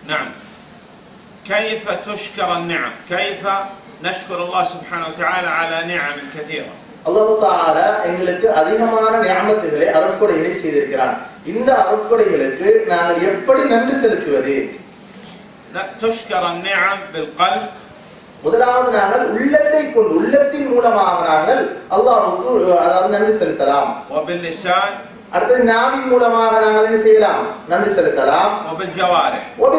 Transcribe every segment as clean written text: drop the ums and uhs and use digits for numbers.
نعم. كيف تشكر النعم؟ كيف نشكر الله سبحانه وتعالى على نعم كثيرة؟ அல்லாஹ் தஆலா எங்களுக்கு அதிகமான நிஅமத்துகளை அருட்கொடைகளை செய்திருக்கிறான். இந்த அருட்கொடைகளுக்கு நாங்கள் எப்படி நன்றி செலுத்துவது? تشكر النعم بالقلب. முதலாவது நாங்கள் உள்ளத்தை கொண்டு உள்ளத்தின் மூலமாக நாங்கள் அல்லாஹ்வுக்கு அதாவது நன்றி செலுத்தலாம். وباللسان. அடுத்து நாவின் மூலமாக நாங்கள் என்ன செய்யலாம்? நன்றி செலுத்தலாம். وبالجوارح.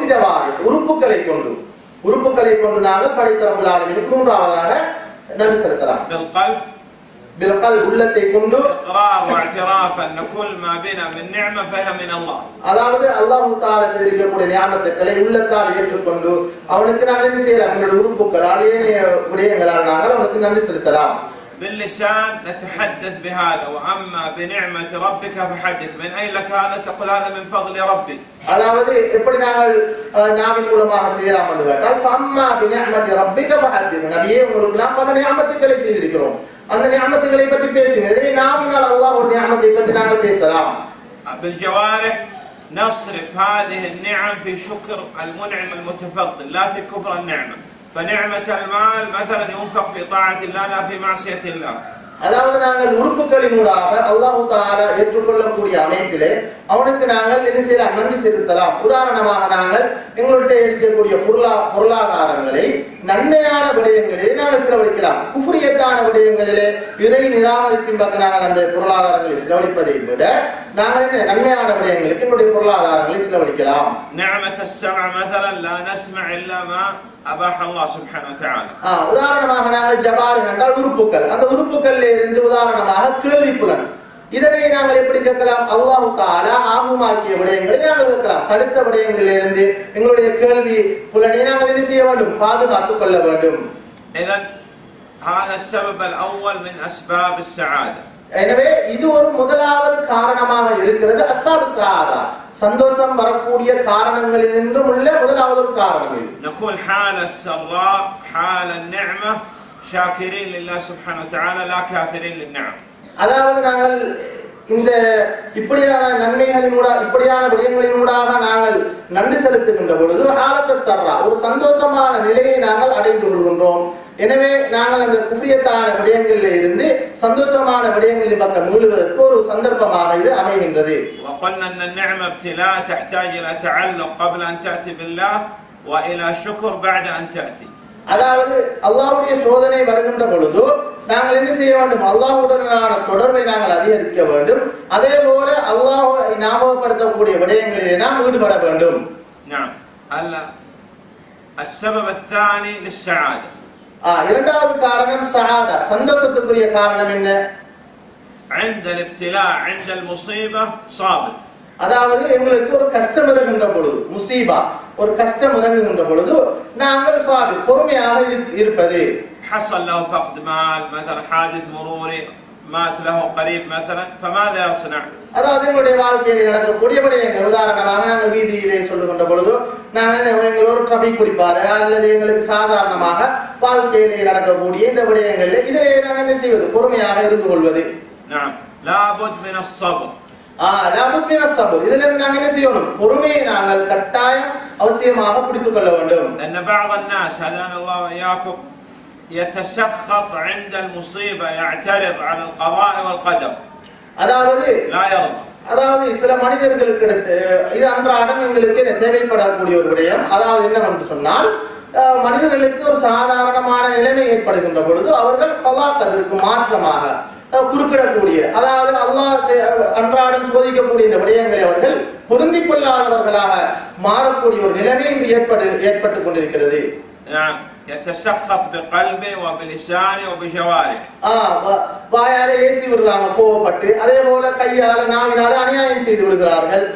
உறுப்புகளை கொண்டு நாங்கள் படைத்த ரப்புல் ஆலமீனுக்கு மூன்றாவதாக நன்றி செலுத்தலாம். بالقلب. بالقلب உள்ளத்தை கொண்டு اقرار واعتراف ان كل ما بنا من نعمه فهي من الله. அதாவது அல்லாஹ் தஆலா செய்திருக்கக்கூடிய நியாமத்துக்களை உள்ளத்தால் ஏற்றுக்கொண்டு அவனுக்கு நாங்கள் என்ன செய்யலாம்? நம்முடைய உறுப்புகளால் ஏனைய விடயங்களால் நாங்கள் அவனுக்கு நன்றி செலுத்தலாம். باللسان نتحدث بهذا واما بنعمه ربك فحدث. من اين لك هذا؟ تقول هذا من فضل ربي. அதாவது எப்படி நாங்கள் நாவின் மூலமாக செய்யலாம் என்று கேட்டால் فاما بنعمه ربك فحدث. நபியே உங்களுக்கு நாம் பல நியாமத்துக்களை செய்திருக்கிறோம், அந்த நியாமத்துகளை பற்றி பேசுங்க. எனவே நாவினால் அல்லாஹ்வுடைய நியாமத்தை பற்றி நாங்கள் பேசலாம். بالجوارح نصرف هذه النعم في شكر المنعم المتفضل لا في كفر النعمه. فنعمه المال مثلا ينفق في طاعه الله لا في معصيه الله. அதாவது நாங்கள் உறுப்புகளினூடாக அல்லாஹ் தஆலா ஏற்றுக்கொள்ளக்கூடிய அமைப்பிலே அவனுக்கு நாங்கள் என்ன செய்யலாம்? நன்றி செலுத்தலாம். உதாரணமாக நாங்கள் எங்கள்கிட்ட இருக்கக்கூடிய பொருளாதாரங்களை நன்மையான விடயங்களிலே நாங்கள் செலவழிக்கலாம். குஃப்ரியத்தான விடயங்களிலே இறை நிராகரிப்பின் பக்கம் நாங்கள் அந்த பொருளாதாரங்களை செலவழிப்பதை விட நாங்கள் என்ன நன்மையான விடயங்களுக்கு எங்களுடைய பொருளாதாரங்களை செலவழிக்கலாம். نعمة السمع مثلا لا نسمع إلا ما أباح الله سبحانه وتعالى. உதாரணமாக நாங்கள் ஜபார் என்றால் உறுப்புகள், அந்த உறுப்புகளில் இருந்து உதாரணமாக கேள்வி புலன், இதனை நாங்கள் எப்படி கேட்கலாம்? அல்லாஹ் தஆலா ஆகுமாக்கிய விடயங்களை நாங்கள் கேட்கலாம். தடுத்த விடயங்களில் இருந்து எங்களுடைய கேள்வி புலனை நாங்கள் என்ன செய்ய வேண்டும்? பாதுகாத்துக் கொள்ள வேண்டும். إذن هذا السبب الأول من أسباب السعادة. எனவே இது ஒரு முதலாவது காரணமாக இருக்கிறது. அஸ்பாபு ஸஆதா, சந்தோஷம் வரக்கூடிய காரணங்களில் நின்றும் உள்ள முதலாவது காரணம் இது. نقول حال السراء حال النعمة شاكرين لله سبحانه وتعالى لا كافرين للنعم. அதாவது நாங்கள் இந்த இப்படியான நன்மைகளினூடாக இப்படியான விடயங்களினூடாக நாங்கள் நன்றி செலுத்துகின்ற பொழுது ஹாலத்த சர்ரா ஒரு சந்தோஷமான நிலையை நாங்கள் அடைந்து கொள்கின்றோம். எனவே நாங்கள் அந்த குஃப்ரியத்தான விடயங்களில் இருந்து சந்தோஷமான விடயங்களின் பக்கம் மீளுவதற்கு ஒரு சந்தர்ப்பமாக இது அமைகின்றது. وقلنا ان النعمة ابتلاء تحتاج الى تعلق قبل ان تأتي بالله والى شكر بعد ان تأتي. அதாவது அல்லாஹ்வுடைய சோதனை வருகின்ற பொழுது நாங்கள் என்ன செய்ய வேண்டும்? அல்லாஹ்வுடனான தொடர்பை நாங்கள் அதிகரிக்க வேண்டும். அதே போல அல்லாஹ்வை ஞாபகப்படுத்தக்கூடிய விடயங்களிலே நாம் ஈடுபட வேண்டும். نعم. السبب الثاني للسعادة. இரண்டாவது காரணம் சஆதா, சந்தோஷத்துக்குரிய காரணம் என்ன? عند الابتلاء عند المصيبة صابر. அதாவது எங்களுக்கு ஒரு கஷ்டம் வருகின்ற பொழுது, முசீபா ஒரு கஷ்டம் வருகின்ற பொழுது நாங்கள் சாபிர் பொறுமையாக இருப்பது. حصل له فقد مال مثلا حادث مروري مات له قريب مثلا فماذا يصنع؟ அதாவது எங்களுடைய வாழ்க்கையில் நடக்கக்கூடிய விடயங்கள், உதாரணமாக நாங்கள் வீதியிலே சொல்லுகின்ற பொழுது நாங்கள் எங்கள் ஒரு டிராபிக் பிடிப்பாரு அல்லது எங்களுக்கு சாதாரணமாக வாழ்க்கையிலே நடக்கக்கூடிய இந்த விடயங்களில் இதை நாங்கள் என்ன செய்வது? பொறுமையாக இருந்து கொள்வது. نعم. لابد من الصبر. லாபுத் மின ஸப்ர், இதில் நாங்கள் என்ன செய்யணும்? பொறுமையை நாங்கள் கட்டாயம் அவசியமாக பிடித்துக் கொள்ள வேண்டும். ان بعض الناس هدانا الله واياكم يتسخط عند المصيبة يعترض على القضاء والقدر. அதாவது لا يرضى. அதாவது சில மனிதர்களுக்கு இது அன்றாடம் எங்களுக்கு தேவைப்படக்கூடிய ஒரு விடயம். அதாவது என்னவென்று சொன்னால் மனிதர்களுக்கு ஒரு சாதாரணமான நிலைமை ஏற்படுகின்ற பொழுது அவர்கள் கலா கதிற்கு மாற்றமாக குறுக்கிடக்கூடிய, அதாவது அல்லாஹ் அன்றாடம் சோதிக்கக்கூடிய இந்த விடயங்களை அவர்கள் பொருந்திக் கொள்ளாதவர்களாக மாறக்கூடிய ஒரு நிலைமை இன்று ஏற்பட்டுக் கொண்டிருக்கிறது. يتسخط بقلبه وبلسانه وبجوارحه. வாயால ஏசி விடுறாங்க கோவப்பட்டு, அதே போல கையால நாவினால அநியாயம் செய்து விடுகிறார்கள்.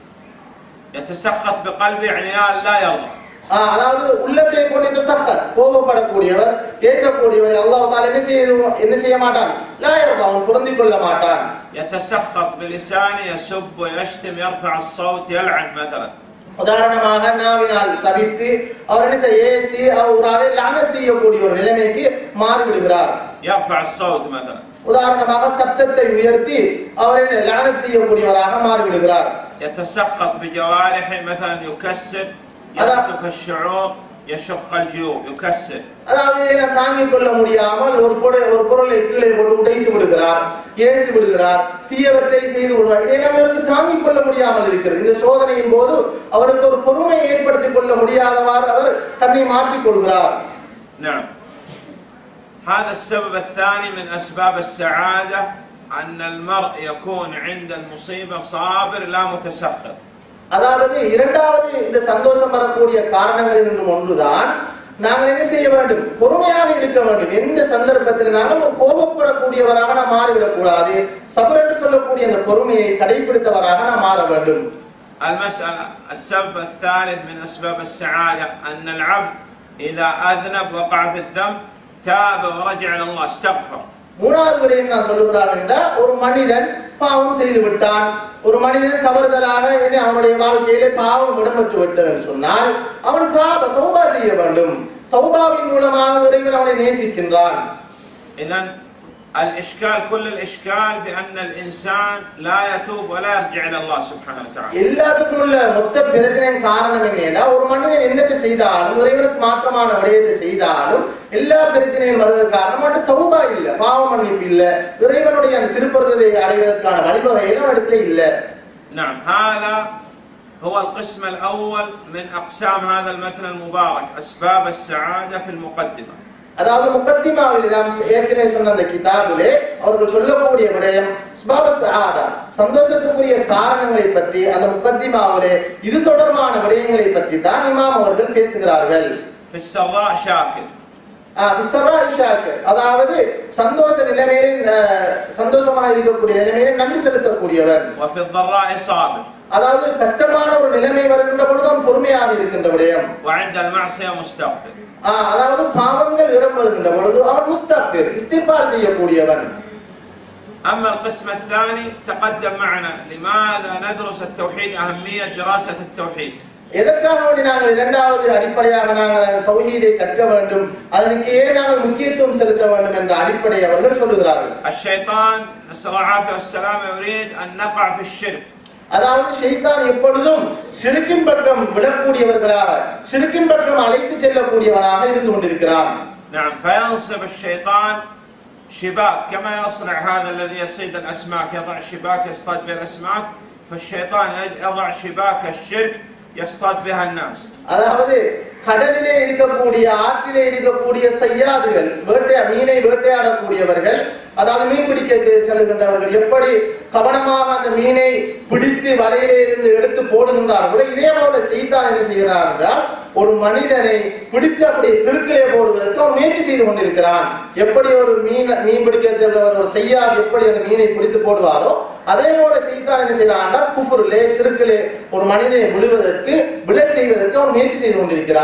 يتسخط بقلبه يعني لا يرضى. அதாவது உள்ளத்தை கொண்டு தசஹத் கோபப்படக்கூடியவர், ஏசக்கூடியவர் அல்லாஹ் தஆலா என்ன செய்ய மாட்டான்? லா யர்தா, அவன் பொருந்திக் கொள்ள மாட்டான். يتسخط بلسانه يسب ويشتم يرفع الصوت يلعن مثلا. உதாரணமாக நாவினால் சபித்து அவர் என்ன செய்ய ஏசி அவரால் லானத் செய்யக்கூடிய ஒரு நிலைமைக்கு மாறிவிடுகிறார். يرفع الصوت مثلا. உதாரணமாக சப்தத்தை உயர்த்தி அவர் என்ன லானத் செய்யக்கூடியவராக மாறிவிடுகிறார். يتسخط بجوارحه مثلا يكسر يخطف الشعور يشق الجيوب يكسر. அதாவது தாங்கிக் கொள்ள முடியாமல் ஒரு பொருளை கீழே போட்டு உடைத்து விடுகிறார், ஏசி விடுகிறார், தீயவற்றை செய்து விடுகிறார். இதெல்லாம் அவருக்கு தாங்கிக் கொள்ள முடியாமல் இருக்கிறது. இந்த சோதனையின் போது அவருக்கு ஒரு பொறுமையை ஏற்படுத்திக் கொள்ள முடியாதவாறு அவர் தன்னை மாற்றிக் கொள்கிறார். نعم. هذا السبب الثاني من أسباب السعادة أن المرء يكون عند المصيبة صابر لا متسخط. அதாவது இரண்டாவது இந்த சந்தோஷம் வரக்கூடிய காரணங்கள் என்று ஒன்றுதான் நாங்கள் என்ன செய்ய வேண்டும், பொறுமையாக இருக்க வேண்டும். எந்த சந்தர்ப்பத்தில் நாங்கள் கோபப்படக்கூடியவராக நாம் மாறிவிடக் கூடாது. சபர் என்று சொல்லக்கூடிய அந்த பொறுமையை கடைபிடித்தவராக நாம் மாற வேண்டும். المسألة السبب الثالث من أسباب السعادة أن العبد إذا أذنب وقع في الذنب تاب ورجع إلى الله استغفر. மூணாவது விடயம் நான் சொல்லுகிறார் என்றால், ஒரு மனிதன் பாவம் செய்து விட்டான், ஒரு மனிதன் தவறுதலாக அவனுடைய வாழ்க்கையிலே பாவம் இடம்பெற்று விட்டது என்று சொன்னால் அவன் தௌபா செய்ய வேண்டும். தௌபாவின் மூலமாக இறைவன் அவனை நேசிக்கின்றான். إذن الإشكال كل الإشكال في أن الإنسان لا يتوب ولا يرجع إلى الله سبحانه وتعالى. எல்லாத்துக்கும் உள்ள மொத்த பிரச்சனையின் காரணம் என்னன்னா, ஒரு மனிதன் என்னத்தை செய்தாலும் இறைவனுக்கு மாற்றமான விடயத்தை செய்தாலும் எல்லா பிரச்சனையும் வருவதற்கு காரணம் மட்டும் தௌபா இல்ல, பாவ மன்னிப்பு இல்ல, இறைவனுடைய அந்த திருப்பொருத்தத்தை அடைவதற்கான வழிவகைகளும் இடத்துல இல்ல. نعم هذا هو القسم الأول من أقسام هذا المتن المبارك أسباب السعادة في المقدمة. அதாவது முகத்திமாவில் நாம் ஏற்கனவே சொன்ன அந்த கிதாபிலே அவர்கள் சொல்லக்கூடிய விடயம் அஸ்பாப ஸஆதா, சந்தோஷத்துக்குரிய காரணங்களை பற்றி அந்த முகத்திமாவிலே இது தொடர்பான விடயங்களை பற்றி தான் இமாம் அவர்கள் பேசுகிறார்கள். ஃபிஸ்ஸரா ஷாக்கிர், ஃபிஸ்ஸரா ஷாக்கிர், அதாவது சந்தோஷ நிலைமையில் சந்தோஷமாக இருக்கக்கூடிய நிலைமையில் நன்றி செலுத்தக்கூடியவன். வஃபிஸ்ஸரா ஸாபிர், அதாவது கஷ்டமான ஒரு நிலைமை வருகின்ற பொழுது அவன் பொறுமையாக இருக்கின்ற விடயம். வஅண்டல் மஅசியா முஸ்தக்பிர், அதாவது பாவங்கள் இடம்பெறுகின்ற பொழுது அவன் முஸ்தக்பிர் இஸ்திக்பார் செய்யக்கூடியவன். أما القسم الثاني تقدم معنا لماذا ندرس التوحيد أهمية دراسة التوحيد. எதற்காக நாங்கள் இரண்டாவது அடிப்படையாக நாங்கள் தௌஹீதை கற்க வேண்டும், அதற்கு ஏன் நாங்கள் முக்கியத்துவம் செலுத்த வேண்டும் என்ற அடிப்படை அவர்கள் சொல்லுகிறார்கள். الشيطان نسأل الله العافية والسلامة يريد أن نقع في الشرك. அதாவது ஷைத்தான் எப்பொழுதும் ஷிர்கின் பக்கம் விடக்கூடியவர்களாக, ஷிர்கின் பக்கம் அழைத்து செல்லக்கூடியவனாக இருந்து கொண்டிருக்கிறான். نعم فينصب الشيطان شباك كما يصنع هذا الذي يصيد الأسماك، يضع شباك يصطاد بها الأسماك، فالشيطان يضع شباك الشرك يصطاد بها الناس. அதாவது கடலிலே இருக்கக்கூடிய ஆற்றிலே இருக்கக்கூடிய சையாதுகள், மீனை வேட்டையாடக்கூடியவர்கள், அதாவது மீன் பிடிக்க செல்கின்றவர்கள் எப்படி கவனமாக அந்த மீனை பிடித்து வலையிலே இருந்து எடுத்து போடுகின்றார்களோ இதே போல ஷைத்தான் என்ன செய்கிறார் என்றால் ஒரு மனிதனை பிடித்து அப்படியே சிறுக்கிலே போடுவதற்கு அவன் முயற்சி செய்து கொண்டிருக்கிறான். எப்படி ஒரு மீன் பிடிக்க செல்றவர் ஒரு சையாது எப்படி அந்த மீனை பிடித்து போடுவாரோ அதே போல ஷைத்தான் என்ன செய்யறான் என்றால் குஃப்ரிலே சிறுக்கிலே ஒரு மனிதனை விழச் செய்வதற்கு அவன் முயற்சி செய்து கொண்டிருக்கிறான்.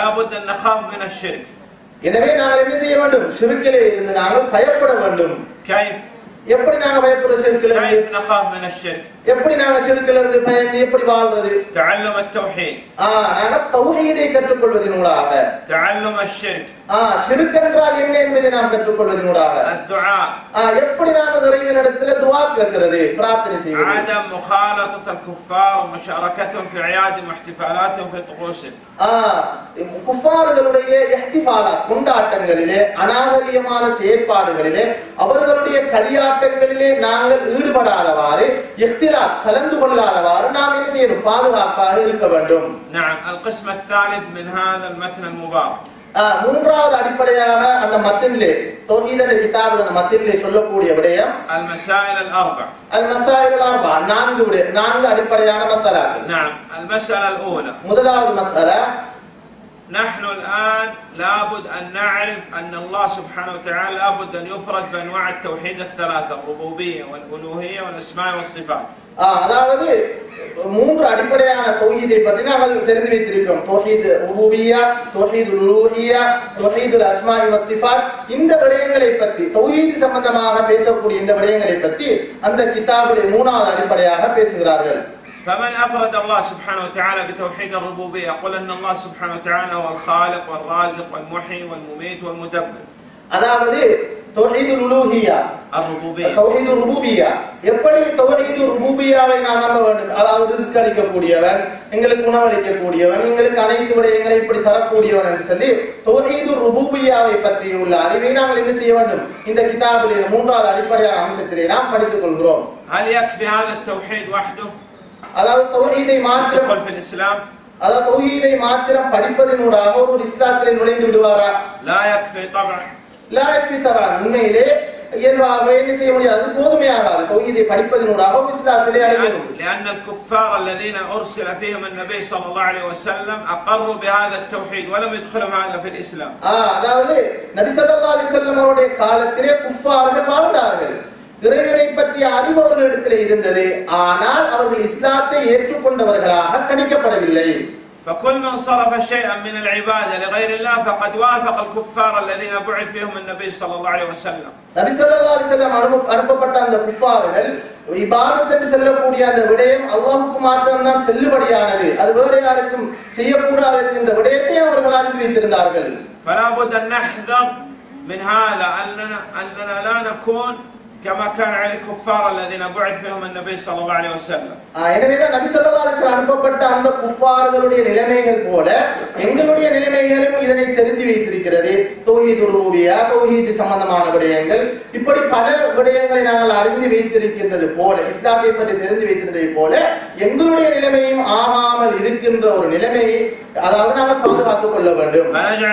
எனவே நாங்கள் என்ன செய்ய வேண்டும், ஷிர்கிலே இருந்து நாங்கள் பயப்பட வேண்டும். எப்படி நாங்க பயப்படுற ஷிர்கிலே எப்படி நாங்க ஷிர்கில இருந்து பயந்து எப்படி வாழ்றது? தஅல்லும் அத்-தௌஹீத், நாங்க தௌஹீதை கற்றுக்கொள்வதினூடாக. தஅல்லும் அஷ்-ஷிர்க், ஷிர்க் என்றால் என்ன என்பதை நாம் கற்றுக்கொள்வதினூடாக. அத்-துஆ, எப்படி நாங்க இறைவனிடத்தில் துஆ கேட்கிறது, பிரார்த்தனை செய்வது. ஆதம் முகாலதத் அல்-குஃபார் வ முஷாரகத்துஹும் ஃபி அயாதிஹிம் வ இஹ்திஃபாலாத்துஹும் ஃபி துகூஸிஹிம், குஃபார்களுடைய இஹ்திஃபாலாத் கொண்டாட்டங்களிலே அநாகரிகமான செயற்பாடுகளிலே அவர்களுடைய கலியாட்டங்களிலே நாங்கள் ஈடுபடாதவாறு கலந்து கொள்ளாதவாறு நாம் என்ன செய்யணும், பாதுகாப்பாக இருக்க வேண்டும். نعم القسم الثالث من هذا المتن المبارك, மூன்றாவது அடிப்படையாக அந்த மத்தினிலே தௌஹீத் என்ற கிதாபில் அந்த மத்தினிலே சொல்லக்கூடிய விடயம் المسائل الاربع. المسائل الاربع, நான்கு அடிப்படையான மசாலாக்கள். نعم المسألة الأولى, முதலாவது மசாலா, نحن الآن لابد أن نعرف أن الله سبحانه وتعالى لابد أن يفرد بأنواع التوحيد الثلاثة الربوبية والألوهية والأسماء والصفات. அதாவது மூன்று அடிப்படையான தௌஹீதை பற்றி நாங்கள் தெரிந்து வைத்திருக்கிறோம். தௌஹீத் ருபூபிய்யா, தௌஹீத் உலூஹிய்யா, தௌஹீத் அஸ்மா வ சிஃபாத். இந்த விடயங்களை பற்றி தௌஹீத் சம்பந்தமாக பேசக்கூடிய இந்த விடயங்களை பற்றி அந்த கிதாபிலே மூணாவது அடிப்படையாக பேசுகிறார்கள். فمن أفرد الله سبحانه وتعالى بتوحيد الربوبية قل أن الله سبحانه وتعالى هو الخالق والرازق والمحيي والمميت والمدبر. அதாவது தௌஹீதுல் உலூஹிய்யா, தௌஹீதுர் ருபூபிய்யா. எப்படி தௌஹீதுர் ருபூபிய்யாவை நாம் நம்ப வேண்டும்? அதாவது ரிஸ்க் அளிக்கக்கூடியவன், எங்களுக்கு உணவளிக்கக்கூடியவன், எங்களுக்கு அனைத்து விடயங்களை இப்படி தரக்கூடியவன் என்று சொல்லி தௌஹீதுர் ருபூபிய்யாவை பற்றி உள்ள அறிவை நாங்கள் என்ன செய்ய வேண்டும்? இந்த கிதாபிலே மூன்றாவது அடிப்படையான அம்சத்திலே நாம் படித்துக் கொள்கிறோம். هل يكفي هذا التوحيد وحده؟ அதாவது தௌஹீதை மாத்திரம், في الإسلام؟ அதாவது தௌஹீதை மாத்திரம் படிப்பதினூடாக ஒரு இஸ்லாத்திலே நுழைந்து விடுவாரா? لا يكفي طبعا. لا يكفي طبعا. உண்மையிலே இயல்பாகவே என்ன செய்ய முடியாது, போதுமையாகாது. தௌஹீதை படிப்பதினூடாக இஸ்லாத்திலே அடையணும். لأن الكفار الذين أرسل فيهم النبي صلى الله عليه وسلم أقروا بهذا التوحيد ولم يدخلهم هذا في الإسلام. அதாவது நபி ஸல்லல்லாஹு அலைஹி வஸல்லம் அவருடைய காலத்திலே குஃபார்கள் வாழ்ந்தார்கள். இறைவனை பற்றிய அறிவு அவர்களிடத்தில் இருந்தது, ஆனால் அவர்கள் இஸ்லாத்தை ஏற்றுக்கொண்டவர்களாக கணிக்கப்படவில்லை. فكل من صرف شيئا من العبادة لغير الله فقد وافق الكفار الذين بعث فيهم النبي صلى الله عليه وسلم. நபி ஸல்லல்லாஹு அலைஹி வஸல்லம் அனுப்பப்பட்ட அந்த குஃபார்கள் இபாதத் என்று சொல்லக்கூடிய அந்த விடயம் அல்லாஹ்வுக்கு மாத்திரம் தான் செல்லுபடியானது, அது வேறு யாருக்கும் செய்யக்கூடாது என்கின்ற விடயத்தை அவர்கள் அறிந்து வைத்திருந்தார்கள். فلا بد ان نحذر من هذا اننا لا نكون كما كان على الكفار الذين بعث فيهم النبي صلى الله عليه وسلم. எனவேதான் நபி ஸல்லல்லாஹு அலைஹி வஸல்லம் அனுப்பப்பட்ட அந்த குஃபார்களுடைய நிலைமைகள் போல எங்களுடைய நிலைமைகளும் இதனை தெரிந்து வைத்திருக்கிறது. தௌஹீதுர் ருபூபிய்யா, தௌஹீத் சம்பந்தமான விடயங்கள், இப்படி பல விடயங்களை நாங்கள் அறிந்து வைத்திருக்கின்றது போல, இஸ்லாத்தை பற்றி தெரிந்து வைத்திருந்ததை போல எங்களுடைய நிலைமையும் ஆகாமல் இருக்கின்ற ஒரு நிலைமையை அதாவது நாங்கள் பாதுகாத்துக் கொள்ள வேண்டும்.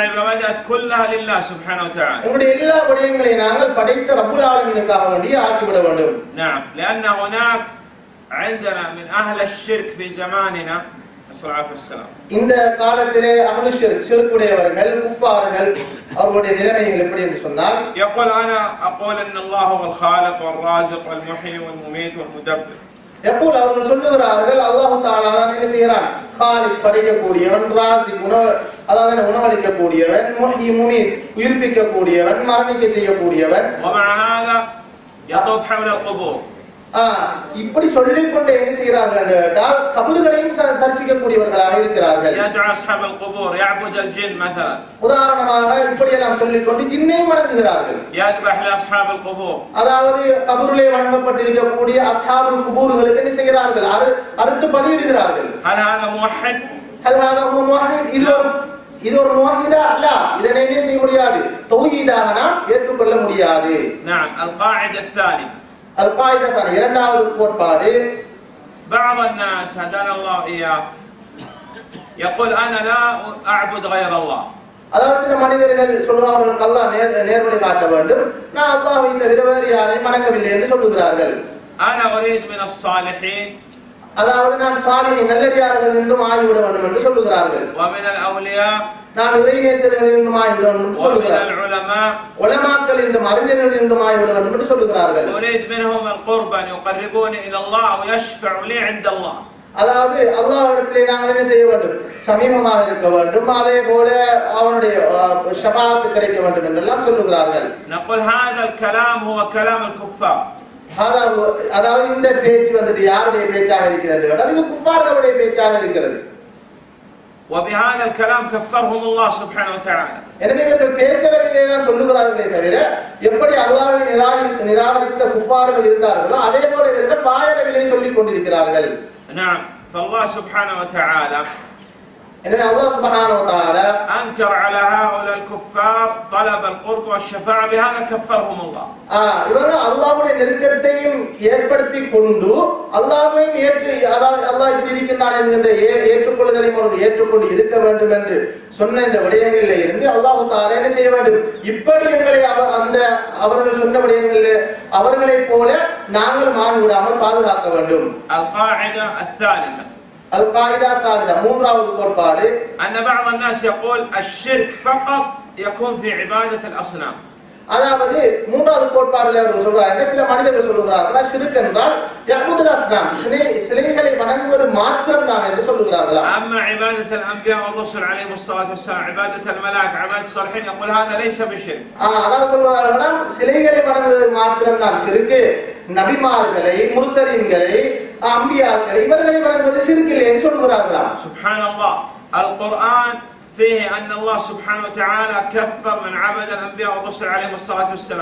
எங்களுடைய எல்லா விடயங்களையும் நாங்கள் படைத்த ரப்புல் ஆலமீனுக்காக வேண்டி ஆக்கிவிட வேண்டும். نعم لأن هناك عندنا من أهل الشرك في زماننا صلى الله عليه وسلم. இந்த காலத்திலே அஹ்லு ஷிர்க், ஷிர்க்குடையவர்கள், குஃபார்கள், அவர்களுடைய நிலைமைகள் எப்படி என்று சொன்னால் يقول أنا أقول أن الله هو الخالق والرازق والمحيي والمميت والمدبر. எப்போது அவர்கள் சொல்லுகிறார்கள் அல்லாஹ் தஆலா தான் என்ன செய்கிறான், காலிக் படைக்கக்கூடியவன், ராசிக் அதாவது உணவளிக்கக்கூடியவன், முஹ்யி முமீத் உயிர்ப்பிக்கக்கூடியவன், மரணிக்க செய்யக்கூடியவன். ومع هذا يطوف حول القبور. இப்படி சொல்லிக் கொண்டு என்ன செய்கிறார்கள் என்றால் கபர்களையும் தரிசிக்கக்கூடியவர்களாக இருக்கிறார்கள். يدعو أصحاب القبور يعبد الجن مثلا. உதாரணமாக இப்படி எல்லாம் சொல்லிக் கொண்டு ஜின்னையும் வணங்குகிறார்கள். يذبح لأصحاب القبور. அதாவது கபரிலே வணங்கப்பட்டிருக்கக்கூடிய அஸ்ஹாபுல் குபூர்களுக்கு என்ன செய்கிறார்கள், அறுத்து பலியிடுகிறார்கள். هل هذا موحد؟ هل هذا هو موحد؟ இது ஒரு முவஹிதா அல்ல, இதனை என்ன செய்ய முடியாது, தௌஹீதாக நாம் ஏற்றுக்கொள்ள முடியாது. نعم. القاعدة الثانية. القاعدة الثانية இரண்டாவது கோட்பாடு. بعض الناس هدانا الله إياه يقول أنا لا أعبد غير الله. அதாவது சில மனிதர்கள் சொல்லுவார்கள் அல்லாஹ் நேர்வழி காட்ட வேண்டும், நான் அல்லாஹ்வை தவிர வேறு யாரையும் வணங்கவில்லை என்று சொல்லுகிறார்கள். أنا أريد من الصالحين. அதாவது நான் சாலிஹீன் நல்லடியார்கள் என்றும் ஆகிவிட வேண்டும் என்று சொல்லுகிறார்கள். ومن الأولياء. நான் இறைநேசர்கள் என்றும் ஆகிவிட வேண்டும் என்று சொல்லுகிறார்கள். ومن العلماء. உலமாக்கள் என்றும் அறிஞர்கள் என்றும் ஆகிவிட வேண்டும் என்று சொல்லுகிறார்கள். أريد منهم القرب أن يقربوني إلى الله أو يشفعوا لي عند الله. அதாவது அல்லாஹ்விடத்திலே நாங்கள் என்ன செய்ய வேண்டும், சமீபமாக இருக்க வேண்டும், அதே போல அவனுடைய ஷஃபாஅத் கிடைக்க வேண்டும் என்றெல்லாம் சொல்லுகிறார்கள். نقول هذا الكلام هو كلام الكفار. அதாவது இந்த பேச்சு வந்துட்டு யாருடைய பேச்சாக இருக்கிறது என்றால் இது குஃபார்களுடைய பேச்சாக இருக்கிறது. وبهذا الكلام كفرهم الله سبحانه وتعالى. எனவே இவர்கள் பேச்சளவிலே தான் சொல்லுகிறார்களே தவிர எப்படி அல்லாஹ்வை நிராகரித்த குஃபார்கள் இருந்தார்களோ அதே போல இவர்கள் வாயளவிலே சொல்லிக் கொண்டிருக்கிறார்கள். نعم. فالله سبحانه وتعالى எனவே அல்லாஹ் சுப்ஹானஹு வ தஆலா أنكر على هؤلاء الكفار طلب القرب والشفاعة بهذا كفرهم الله. இவர்கள் அல்லாஹ்வுடைய நெருக்கத்தையும் ஏற்படுத்தி கொண்டு அல்லாஹ்வையும் அதாவது அல்லாஹ் இப்படி இருக்கின்றான் என்கின்ற ஏற்றுக்கொள்ளுதலையும் அவர்கள் ஏற்றுக்கொண்டு இருக்க வேண்டும் என்று சொன்ன இந்த விடயங்களில் இருந்து அல்லாஹ் தஆலா என்ன செய்ய வேண்டும், இப்படி எங்களை அந்த அவர்கள் சொன்ன விடயங்களில் அவர்களைப் போல நாங்களும் ஆகிவிடாமல் பாதுகாக்க வேண்டும். القاعدة الثالثة. القاعدة الثالثة மூன்றாவது கோட்பாடு. أن بعض الناس يقول الشرك فقط يكون في عبادة الأصنام. அதாவது மூன்றாவது கோட்பாடுல அவர்கள் சொல்றாங்க, சில மனிதர்கள் சொல்லுகிறார்கள் ஷிர்க் என்றால் யஅபுதுல் அஸ்னாம், சிலைகளை வணங்குவது மாத்திரம் தான் என்று சொல்லுகிறார்கள். أما عبادة الأنبياء والرسل عليهم الصلاة والسلام عبادة الملائكة عبادة الصالحين يقول هذا ليس بشرك. அதாவது சொல்றார்கள் சிலைகளை வணங்குவது மாத்திரம் தான் ஷிர்க், நபிமார்களை, முர்சலீன்களை, அம்பியாக்களை இவர்களை வணங்குவது ஷிர்க் இல்லை என்று சொல்லுகிறார்கள். سبحان الله. القرآن فيه أن الله سبحانه وتعالى كفر من عبد الأنبياء والرسل عليهم الصلاة والسلام.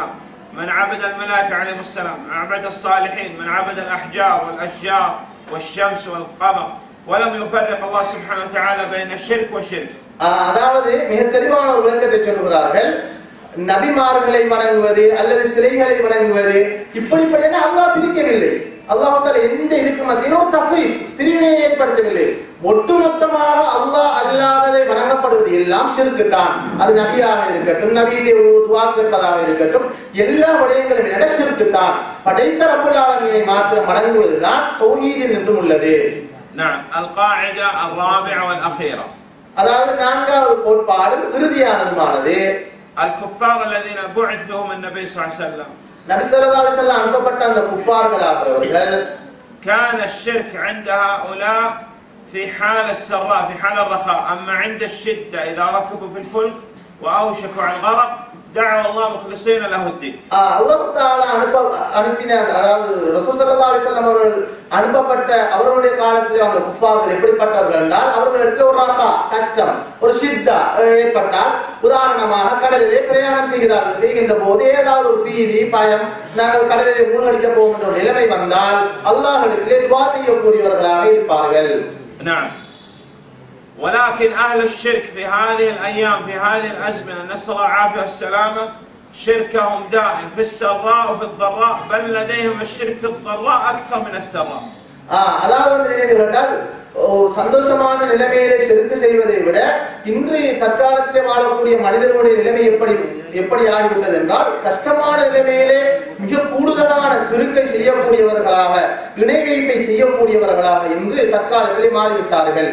من عبد الملائكة عليهم السلام، من عبد الصالحين، من عبد الأحجار والأشجار والشمس والقمر، ولم يفرق الله سبحانه وتعالى بين الشرك والشرك. அதாவது மிக தெளிவான ஒரு விளக்கத்தை சொல்லுகிறார்கள். நபிமார்களை வணங்குவது அல்லது சிலைகளை வணங்குவது இப்படிப்பட்ட அல்லாஹ் பிரிக்கவில்லை. அல்லாஹ் தஆலா எந்த இதுக்கு மத்தியிலும் தஃப்ரீத் பிரிவினையை ஏற்படுத்தவில்லை. ஒட்டுமொத்தமாக அல்லாஹ் அல்லாததை வணங்கப்படுவது எல்லாம் ஷிர்க் தான். அது நபியாக இருக்கட்டும், நபியுடைய துஆ கேட்பதாக இருக்கட்டும், எல்லா விடயங்களும் விட ஷிர்க் தான். படைத்த ரப்புல் ஆலமீனை மாத்திரம் வணங்குவதுதான் தௌஹீதில் நின்று உள்ளது. نعم. القاعدة الرابعة والأخيرة. அதாவது நான்காவது கோட்பாடு இறுதியானதுமானது. الكفار الذين بعث فيهم النبي صلى الله عليه وسلم. நபி ஸல்லல்லாஹு அலைஹி வஸல்லம் அனுப்பப்பட்ட அந்த குஃபார்களாகிறவர்கள் كان الشرك عند هؤلاء في حال السراء في حال الرخاء، أما عند الشدة إذا ركبوا في الفلك وأوشكوا على الغرق دعوا الله مخلصين له الدين. அல்லாஹ் தஆலா அனுப்பின அதாவது ரசூல் ஸல்லல்லாஹு அலைஹி வஸல்லம் அவர்கள் அனுப்பப்பட்ட அவர்களுடைய காலத்தில் அந்த குஃபார்கள் எப்படிப்பட்டவர்கள் என்றால் அவர்களிடத்தில் ஒரு ரஹா கஷ்டம் ஒரு ஷித்தா ஏற்பட்டால் உதாரணமாக கடலிலே பிரயாணம் செய்கின்ற போது ஏதாவது ஒரு பீதி பயம் நாங்கள் கடலிலே மூழ்கடிக்க போகும் என்ற நிலைமை வந்தால் அல்லாஹ்விடத்திலே துஆ செய்யக்கூடியவர்களாக இருப்பார்கள். نعم. ولكن أهل الشرك في هذه الأيام في هذه الأزمنة نسأل الله العافية والسلامة شركهم دائم في السراء وفي الضراء، بل لديهم الشرك في الضراء أكثر من السراء. அதாவது கேட்டால் சந்தோஷமான நிலைமையிலே ஷிர்க் செய்வதை விட இன்று தற்காலத்திலே வாழக்கூடிய மனிதர்களுடைய நிலைமை எப்படி ஆகிவிட்டது என்றால் கஷ்டமான நிலைமையிலே மிக கூடுதலான ஷிர்க்கை செய்யக்கூடியவர்களாக இணை வைப்பை செய்யக்கூடியவர்களாக இன்று தற்காலத்திலே மாறிவிட்டார்கள்.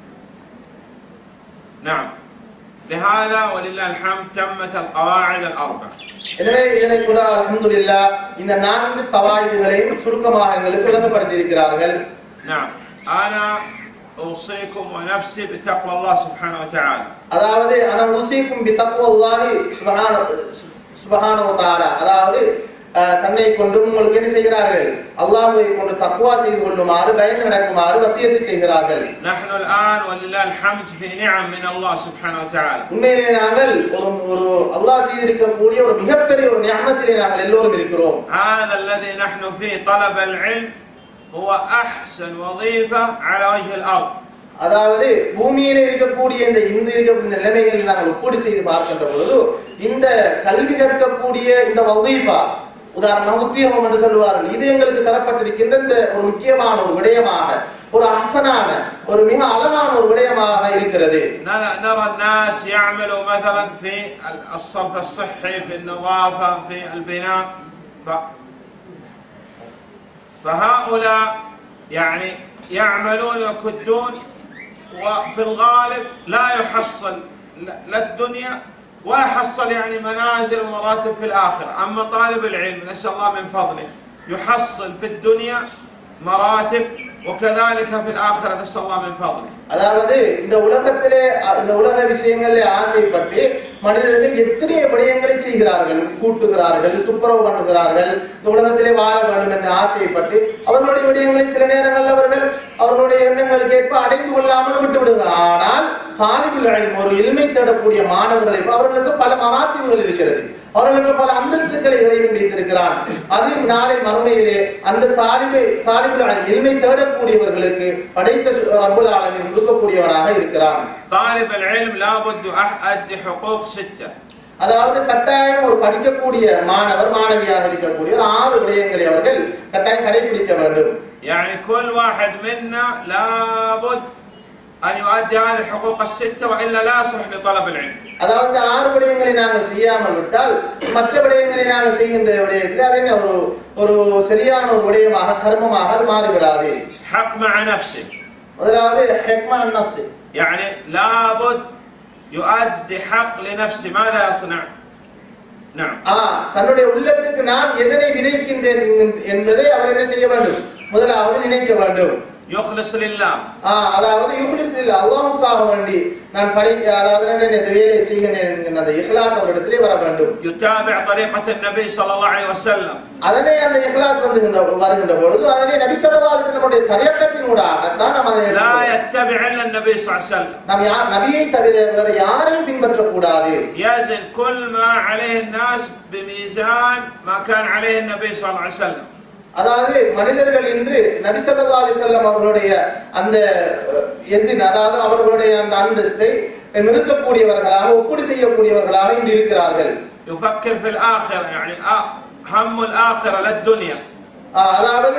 نعم. لهذا ولله الحمد تمت القواعد الأربع. எனவே இதனை கூட அல்ஹம்துலில்லாஹ் இந்த 4 கவாயிதுகளையும் சுருக்கமாக எங்களுக்கு விளங்கப்படுத்தி இருக்கிறார்கள். نعم. أنا أوصيكم ونفسي بتقوى الله سبحانه وتعالى. அதாவது أنا أوصيكم بتقوى الله سبحانه وتعالى. அதாவது தன்னை கொண்டு உங்களுக்கு என்ன செய்கிறார்கள் அல்லாஹ்வை கொண்டு தக்வா செய்து கொள்ளுமாறு பயந்து நடக்குமாறு வசியத்து செய்கிறார்கள். نحن الآن ولله الحمد في نعم من الله سبحانه وتعالى. உண்மையிலே நாங்கள் ஒரு அல்லாஹ் செய்திருக்கக்கூடிய ஒரு மிகப்பெரிய ஒரு நிஅமத்திலே நாங்கள் எல்லோரும் இருக்கிறோம். هذا الذي نحن فيه طلب العلم هو أحسن وظيفة على وجه الأرض. அதாவது பூமியிலே இருக்கக்கூடிய இந்த நிலைமைகளில் நாங்கள் ஒப்பீடு செய்து பார்க்கின்ற பொழுது இந்த கல்வி கற்கக்கூடிய இந்த வظيفா உதாரணமாக உத்தியோகம் என்று சொல்வார்கள் இது எங்களுக்கு தரப்பட்டிருக்கின்ற இந்த ஒரு முக்கியமான ஒரு விடயமாக ஒரு அஹ்சனான ஒரு மிக அழகான ஒரு விடயமாக இருக்கிறது. نرى الناس يعملوا مثلا في الصرف الصحي في النظافة في البناء فهؤلاء يعني يعملون ويكدون وفي الغالب لا يحصل لا الدنيا ولا حصل يعني منازل ومراتب في الآخرة. أما طالب العلم نسأل الله من فضله يحصل في الدنيا مراتب وكذلك في الآخرة نسأل الله من فضله. அதாவது இந்த உலகத்திலே இந்த உலக விஷயங்களிலே ஆசைப்பட்டு மனிதர்கள் எத்தனை விடயங்களை செய்கிறார்கள் கூட்டுகிறார்கள் துப்புரவு பண்ணுகிறார்கள் இந்த உலகத்திலே வாழ வேண்டும் என்று ஆசைப்பட்டு அவர்களுடைய விடயங்களை சில நேரங்களில் அவர்களுடைய எண்ணங்களுக்கு ஏற்ப அடைந்து கொள்ளாமல் விட்டு விடுகிறார்கள். ஆனால் தாலிபுல் இல்ம் ஒரு இல்மை தேடக்கூடிய மாணவர்களை அவர்களுக்கு பல மராத்திபுகள் இருக்கிறது அவர்களுக்கு பல அந்தஸ்துக்களை இறைவன் வைத்திருக்கிறான். அது நாளை மறுமையிலே அந்த தாலிபுல் இல்மை தேடக்கூடியவர்களுக்கு படைத்த ரப்புல் ஆலமீன் கொடுக்கக்கூடியவனாக இருக்கிறான். தாலிபுல் இல்ம் لابد أدي حقوق 6. அதாவது கட்டாயம் ஒரு படிக்கக்கூடிய மாணவர் மாணவியாக இருக்கக்கூடிய 6 விடயங்களை அவர்கள் கட்டாயம் கடைபிடிக்க வேண்டும். يعني كل واحد منا لابد أن يؤدي هذه الحقوق 6 وإلا لا يصلح لطلب العلم. அதாவது 6 விடயங்களை நாங்கள் செய்யாமல் விட்டால் மற்ற விடயங்களை நாங்கள் செய்கின்ற விடயத்தில் அது ஒரு சரியான ஒரு விடயமாக கர்மமாக மாறிவிடாது. حق مع نفسك. முதலாவது حق مع النفس يعني لابد يؤدي حق لنفسه. ماذا يصنع؟ نعم. தன்னுடைய உள்ளத்துக்கு நான் எதனை விதைக்கின்றேன் என்பதை அவர் என்ன செய்ய வேண்டும் முதலாவது நினைக்க வேண்டும். يخلص لله. அதாவது யுஹ்லிஸ் லில்லாஹ் அல்லாஹ்வுக்காக வேண்டி நான் அதாவது நான் இந்த வேலையை செய்கிறேன் அந்த இஹ்லாஸ் அவரிடத்திலே வர வேண்டும். يتابع طريقة النبي صلى الله عليه وسلم. அதனே அந்த இஹ்லாஸ் வருகின்ற பொழுது அதனே நபி ஸல்லல்லாஹு அலைஹி வஸல்லமுடைய தரீகத்தினூடாக தான் நம்ம لا يتبع الا النبي صلى الله عليه وسلم. நாம் நபியை தவிர வேறு யாரையும் பின்பற்ற கூடாது. يزن كل ما عليه الناس بميزان ما كان عليه النبي صلى الله عليه وسلم. அதாவது மனிதர்கள் இன்று நபி ஸல்லல்லாஹு அலைஹி வஸல்லம் அவர்களுடைய அந்த யஸின் அதாவது அவர்களுடைய அந்த அந்தஸ்தை நிறுக்கக்கூடியவர்களாக ஒப்புடி செய்யக்கூடியவர்களாக இன்று இருக்கிறார்கள். يفكر في الآخرة يعني هم الآخرة لا الدنيا. அதாவது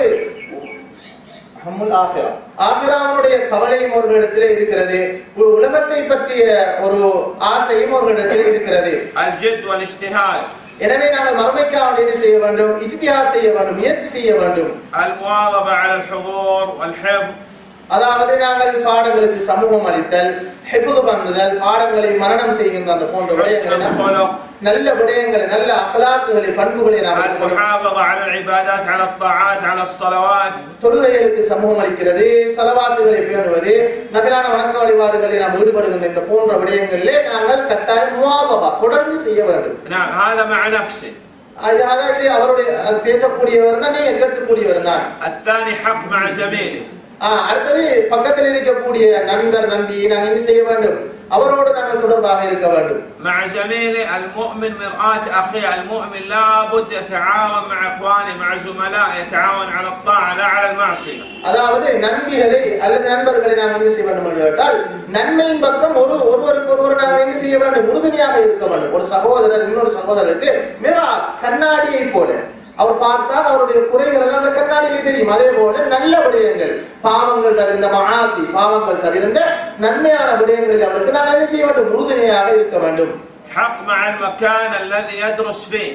ஹம்முல் ஆகிரா ஆகிராவுடைய கவலையும் அவர்களிடத்திலே இருக்கிறது. உலகத்தை பற்றிய ஒரு ஆசையும் அவர்களிடத்திலே இருக்கிறது. الجد والاجتهاد. எனவே நாங்கள் மறுமைக்காக என்ன செய்ய வேண்டும்? இஜ்திஹாத் செய்ய வேண்டும், முயற்சி செய்ய வேண்டும். المواظبة على الحضور والحفظ. அதாவது நாங்கள் பாடங்களுக்கு சமூகம் அளித்தல், ஹிஃப்து பண்ணுதல், பாடங்களை மனனம் செய்கின்ற அந்த போன்ற விடயங்களை நல்ல விடயங்களை நல்ல அக்லாக்குகளை பண்புகளை நாங்கள் المحافظة على العبادات على الطاعات على الصلوات. தொழுகைகளுக்கு சமூகம் அளிக்கிறது, ஸலவாத்துகளை பேணுவது, நபிலான வணக்க வழிபாடுகளை நாம் ஈடுபடுகின்ற இந்த போன்ற விடயங்களிலே நாங்கள் கட்டாயம் முவாதபா தொடர்ந்து செய்ய வேண்டும். نعم هذا مع نفسه. அதாவது அவருடைய பேசக்கூடியவர் தான், நீங்க கேட்கக்கூடியவர் தான். الثاني حق مع زميله. அடுத்தது பக்கத்தில் இருக்கக்கூடிய நண்பர் நம்பி நாங்கள் என்ன செய்ய வேண்டும்? அவரோடு நாங்கள் தொடர்பாக இருக்க வேண்டும். مع زميله المؤمن مرآة أخيه المؤمن لابد يتعاون مع إخوانه مع زملائه يتعاون على الطاعة لا على المعصية. அதாவது நண்பிகளை அல்லது நண்பர்களை நாங்கள் என்ன செய்ய வேண்டும் என்று கேட்டால் நன்மையின் பக்கம் ஒருவருக்கு ஒருவர் நாங்கள் என்ன செய்ய வேண்டும்? உறுதுணையாக இருக்க வேண்டும். ஒரு சகோதரர் இன்னொரு சகோதரருக்கு மிராத் கண்ணாடியை போல அவர் பார்த்தால் அவருடைய குறைகள் எல்லாம் அந்த கண்ணாடியிலே தெரியும். அதே போல நல்ல விடயங்கள் பாவங்கள் தவிர்ந்த மஆசி பாவங்கள் தவிர்ந்த நன்மையான விடயங்களில் அவருக்கு நாம் என்ன செய்ய வேண்டும்? உறுதுணையாக இருக்க வேண்டும். حق مع المكان الذي يدرس فيه.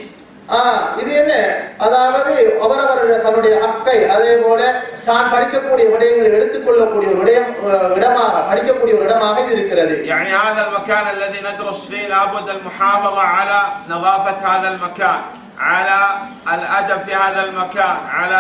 இது என்ன? அதாவது அவரவர் தன்னுடைய ஹக்கை அதே போல தான் படிக்கக்கூடிய விடயங்களை எடுத்துக்கொள்ளக்கூடிய ஒரு இடமாக படிக்கக்கூடிய ஒரு இடமாக இது இருக்கிறது. يعني هذا المكان الذي ندرس فيه لابد المحافظة على نظافة هذا المكان على الأدب في هذا المكان على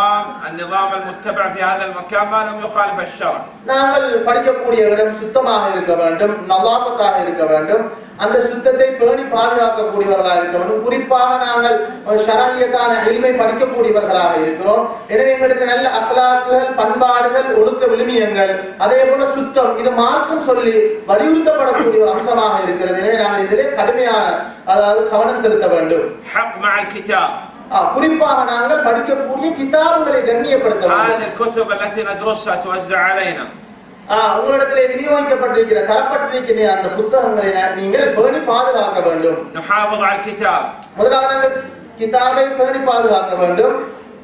النظام المتبع في هذا المكان ما لم يخالف الشرع. நாங்கள் படிக்கக்கூடிய இடம் சுத்தமாக இருக்க வேண்டும், நலாஃபத்தாக இருக்க வேண்டும், அந்த சுத்தத்தை பேணி பாதுகாக்கக்கூடியவர்களாக இருக்க வேண்டும். குறிப்பாக நாங்கள் ஷரஈயத்தான இல்மை படிக்கக்கூடியவர்களாக இருக்கிறோம். எனவே எங்களுக்கு நல்ல அக்லாக்குகள் பண்பாடுகள் ஒழுக்க விழுமியங்கள் அதே போல சுத்தம் இது மார்க்கம் சொல்லி வலியுறுத்தப்படக்கூடிய ஒரு அம்சமாக இருக்கிறது. எனவே நாங்கள் இதிலே கடுமையான அதாவது கவனம் செலுத்த வேண்டும். حق مع الكتاب. குறிப்பாக நாங்கள் படிக்கக்கூடிய கிதாபுகளை கண்ணியப்படுத்த வேண்டும். هذه الكتب التي ندرسها توزع علينا. உங்களிடத்திலே விநியோகிக்கப்பட்டிருக்கிற தரப்பட்டிருக்கிற அந்த புத்தகங்களை நீங்கள் பேணி பாதுகாக்க வேண்டும். نحافظ على الكتاب. முதலாவது நாங்கள் கிதாபை பேணி பாதுகாக்க வேண்டும்.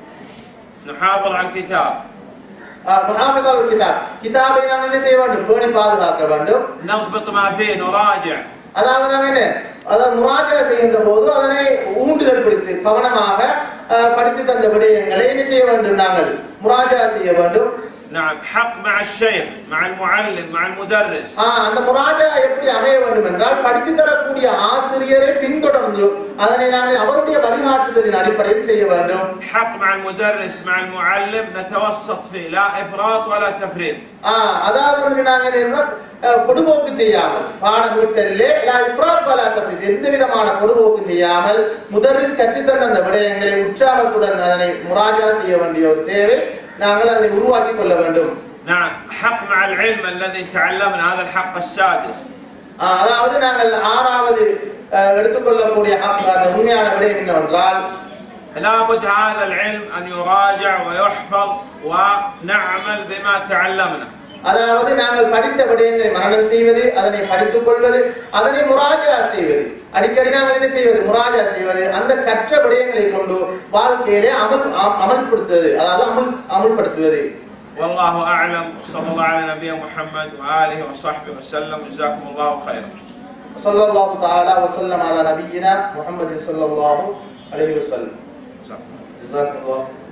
نحافظ على الكتاب. محافظ على الكتاب. கிதாபை நாம் என்ன செய்ய வேண்டும்? பேணி பாதுகாக்க வேண்டும். نضبط ما فيه نراجع. அதாவது நாம் என்ன அதாவது முராஜா செய்கின்ற போது அதனை ஊண்டுதல் பிடித்து கவனமாக படித்து தந்த விடயங்களை என்ன செய்ய வேண்டும்? நாங்கள் முராஜா செய்ய வேண்டும். نعم حق مع الشيخ مع المعلم مع المدرس. அந்த முராஜா எப்படி அமைய வேண்டும் என்றால் படித்து தரக்கூடிய ஆசிரியரை பின்தொடர்ந்து அதனை நாங்கள் அவருடைய வழிகாட்டுதலின் அடிப்படையில் செய்ய வேண்டும். حق مع المدرس مع المعلم نتوسط فيه لا إفراط ولا تفريط. அதாவது நாங்கள் பொடுபோக்கு செய்யாமல் பாடம் வீட்டிலே லா இஃப்ராத் வலா தஃப்ரீத் எந்த விதமான பொடுபோக்கு செய்யாமல் முதர்ரிஸ் கற்றுத்தந்த அந்த விடயங்களை உற்சாகத்துடன் அதனை முராஜா செய்ய வேண்டிய ஒரு தேவை நாங்கள் அதை உருவாக்கி கொள்ள வேண்டும். نعم حق مع العلم الذي تعلمنا هذا الحق السادس. அதாவது நாங்கள் ஆறாவது எடுத்துக்கொள்ளக்கூடிய அந்த உண்மையான விடயம் என்னவென்றால் لابد هذا العلم أن يراجع ويحفظ ونعمل بما تعلمنا. அதாவது நாங்கள் படித்த விடயங்களை மனனம் செய்வது அதனை படித்துக் கொள்வது அதனை முராஜா செய்வது அடிக்கடி நாங்கள் என்ன செய்வது? முராஜா செய்வது அந்த கற்ற விடயங்களை கொண்டு வாழ்க்கையிலே அமல்படுத்துவது அதாவது அமல்படுத்துவது. والله أعلم وصلى الله على نبينا محمد وآله وصحبه وسلم جزاكم الله خيرا. صلى الله تعالى وسلم على نبينا محمد صلى الله عليه وسلم. جزاكم الله.